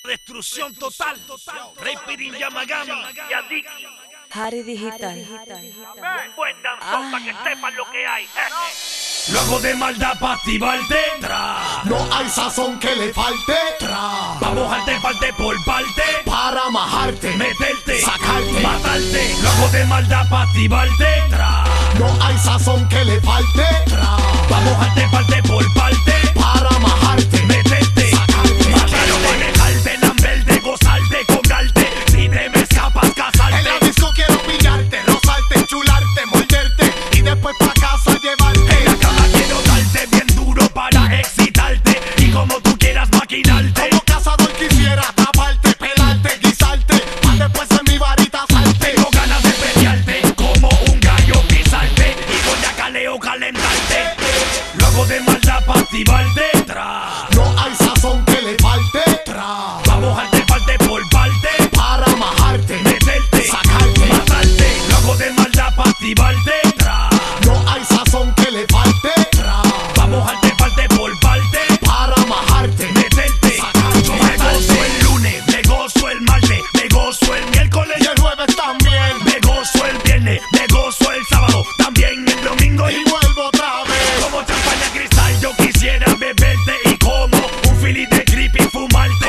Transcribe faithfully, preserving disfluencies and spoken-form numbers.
Destrucción total, Rey Pirín Yamagami y Adiki. Harry Digital. Buen danzón para que sepan lo que hay. Lo hago de maldad para activarte. Tra. No hay sazón que le falte. Tra. Vamos a parte, parte por parte. Para majarte, Meterte, sacarte, matarte. Lo hago de maldad para activarte. Tra. no hay sazón que le falte. Tra. Vamos a parte, parte por parte. Para majarte, Meterte, sacarte, matarte, manejarte, lamberte, gozarte, cobrarte. Si te me escapas, en casarte. la disco quiero pillarte, rozarte, chularte, morderte y después pa' casa llevarte. En la cama quiero darte bien duro para excitarte y como tú quieras maquinarte. Como cazador quisiera taparte, pelarte, guisarte, pa' después en mi varita salte. Tengo ganas de pelearte como un gallo, pisarte y con yacaleo calentarte. Lo hago de maldad para activarte. Tra. No hay sazón que le falte. Tra. Vamos a parte, parte por parte. Para majarte, Meterte, sacarte, matarte. Lo hago de maldad para activarte. Tra. no hay sazón que le falte. Tra. Vamos a parte, parte por parte. Para majarte, Meterte, sacarte, me gozo el lunes, me gozo el martes, me gozo el miércoles, y el jueves también. me gozo el viernes, me gozo el sábado, también el domingo Y y vuelvo otra vez. como champaña cristal yo quisiera beberte y como un fili de creepy fumarte.